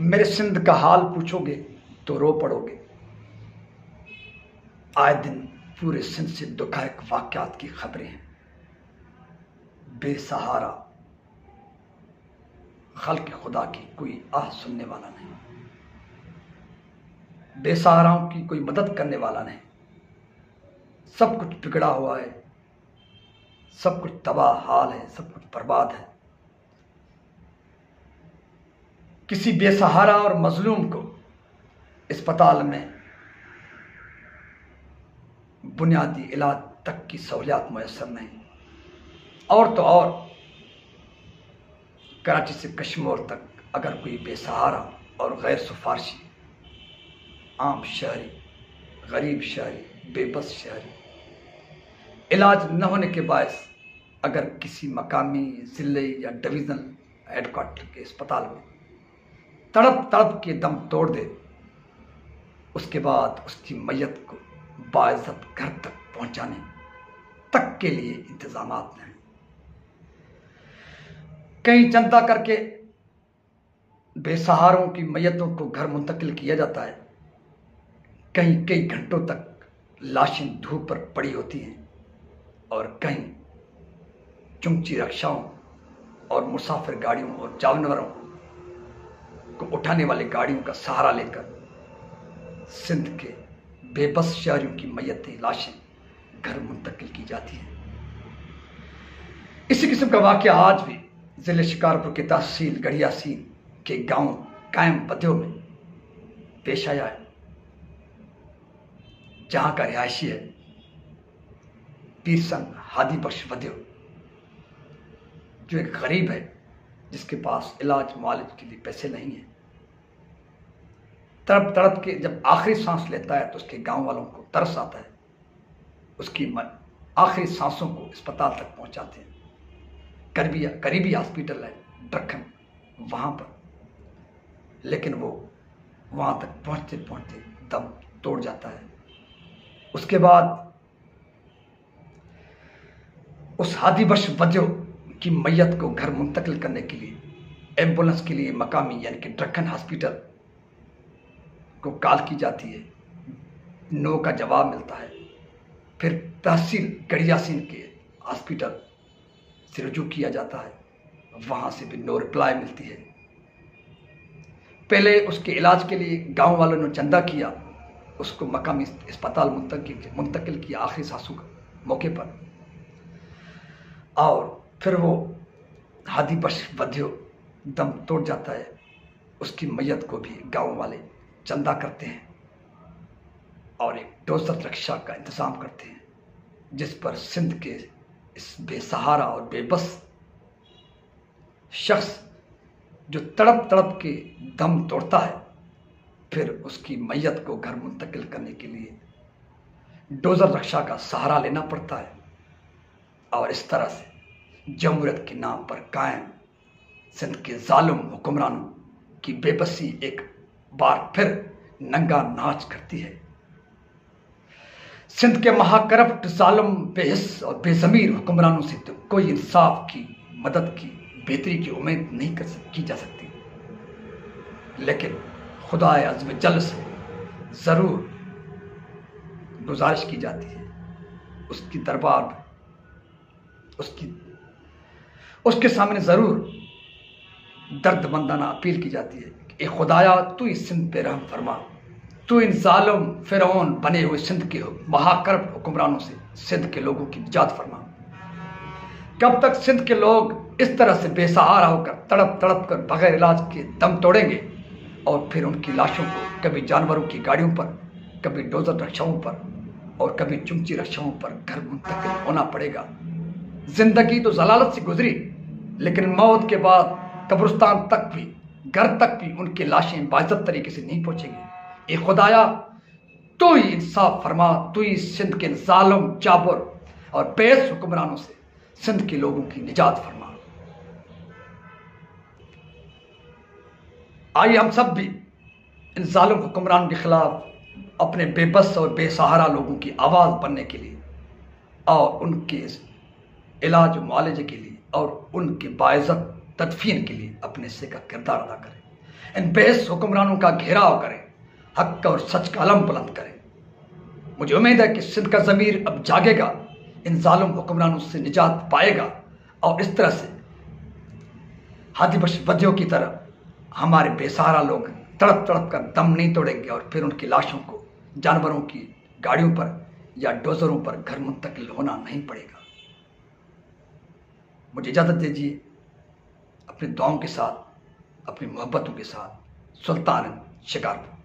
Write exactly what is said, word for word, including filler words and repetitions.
मेरे सिंध का हाल पूछोगे तो रो पड़ोगे। आए दिन पूरे सिंध से दुखदायक वाक़यात की खबरें हैं। बेसहारा खल्क़ खुदा की कोई आह सुनने वाला नहीं, बेसहाराओं की कोई मदद करने वाला नहीं। सब कुछ बिगड़ा हुआ है, सब कुछ तबाह हाल है, सब कुछ बर्बाद है। किसी बेसहारा और मजलूम को अस्पताल में बुनियादी इलाज तक की सहूलियत मैसर नहीं। और तो और कराची से कश्मीर तक अगर कोई बेसहारा और गैर सिफारशी आम शहरी, गरीब शहरी, बेबस शहरी इलाज न होने के बायस अगर किसी मकामी ज़िले या डिवीज़नल हेडक्वार्टर के अस्पताल में तड़प तड़प के दम तोड़ दे, उसके बाद उसकी मैयत को बाइज़्ज़त घर तक पहुंचाने तक के लिए इंतजामात नहीं। कहीं चंदा करके बेसहारों की मैयतों को घर मुंतकिल किया जाता है, कहीं कई घंटों तक लाशें धूप पर पड़ी होती हैं और कहीं चुंची रक्षाओं और मुसाफिर गाड़ियों और जानवरों को उठाने वाले गाड़ियों का सहारा लेकर सिंध के बेबस शहरियों की मैयतें, लाशें घर मुंतकिल की जाती हैं। इसी किस्म का वाक़या आज भी ज़िले शिकारपुर के तहसील गढ़ियासीन के गांव कायम बद्यो में पेश आया है, जहां का रिहायशी है पीरसन हादी बख्श बद्यो, जो एक गरीब है जिसके पास इलाज मुआलज के लिए पैसे नहीं है। तड़प तड़प के जब आखिरी सांस लेता है तो उसके गांव वालों को तरस आता है, उसकी आखिरी सांसों को अस्पताल तक पहुंचाते हैं। करीबी करीबी हॉस्पिटल है ड्रखन, वहां पर, लेकिन वो वहां तक पहुंचते पहुंचते दम तोड़ जाता है। उसके बाद उस हादी बख्श बद्यो की मैयत को घर मुंतकिल करने के लिए एम्बुलेंस के लिए मकामी यानी कि ड्रखन हॉस्पिटल को कॉल की जाती है। नो का जवाब मिलता है। फिर तहसील गढ़ियासीन के हॉस्पिटल से रुजू किया जाता है, वहां से भी नो रिप्लाई मिलती है। पहले उसके इलाज के लिए गांव वालों ने चंदा किया, उसको मकामी अस्पताल मुंतकिल मुंतकिल किया आखिरी सांसों के मौके पर, और फिर वो हादी बख्श बद्यो दम तोड़ जाता है। उसकी मैयत को भी गांव वाले चंदा करते हैं और एक डोजर रक्षा का इंतज़ाम करते हैं, जिस पर सिंध के इस बेसहारा और बेबस शख्स जो तड़प तड़प के दम तोड़ता है, फिर उसकी मैयत को घर मुंतकिल करने के लिए डोजर रक्षा का सहारा लेना पड़ता है। और इस तरह से जमहूरियत के नाम पर कायम सिंध के जालिम हुक्मरानों की बेबसी एक बार फिर नंगा नाच करती है। सिंध के महाकरप्ट, जालिम, बेहिस और बेज़मीर हुक्मरानों से तो कोई इंसाफ की, मदद की, बेहतरी की उम्मीद नहीं कर की जा सकती, लेकिन खुदाए अज़्म जल से ज़रूर गुजारिश की जाती है, उसकी दरबार में, उसकी उसके सामने ज़रूर दर्दमंदाना अपील की जाती है कि ए खुदाया, तू इस सिंध पे रहम फरमा, तू इन जालिम फिरौन बने हुए सिंध के महाकरप्ट हुक्मरानों से सिंध के लोगों की निजात फरमा। कब तक सिंध के लोग इस तरह से बेसहारा होकर तड़प तड़प कर बगैर इलाज के दम तोड़ेंगे और फिर उनकी लाशों को कभी जानवरों की गाड़ियों पर, कभी डोजर रक्षाओं पर और कभी चुमची रक्षाओं पर घर मुंतकिल होना पड़ेगा। जिंदगी तो जलालत से गुजरी, लेकिन मौत के बाद कब्रिस्तान तक भी, घर तक भी उनकी लाशें बाइज्जत तरीके से नहीं पहुंचेंगी। ए खुदाया, तू ही इंसाफ फरमा, तू ही सिंध के जालिम, जाबर और बेस हुक्मरानों से सिंध के लोगों की निजात फरमा। आइए हम सब भी इन जालिम हुक्मरानों के खिलाफ अपने बेबस और बेसहारा लोगों की आवाज़ बनने के लिए और उनके इलाज मुआलजे के लिए और उनके बाइज़्ज़त तदफीन के लिए अपने हिस्से का किरदार अदा करें। इन बेहस हुक्मरानों का घेराव करें, हक और सच का अलम बुलंद करें। मुझे उम्मीद है कि सिंध का ज़मीर अब जागेगा, इन जालिम हुक्मरानों से निजात पाएगा और इस तरह से हादी बदियों की तरह हमारे बेसहारा लोग तड़प तड़प कर दम नहीं तोड़ेंगे और फिर उनकी लाशों को जानवरों की गाड़ियों पर या डोजरों पर घर मुंतकिल होना नहीं पड़ेगा। मुझे इजाज़त दीजिए अपनी दुआओं के साथ, अपनी मोहब्बतों के साथ। सुल्तान शिकारपुर।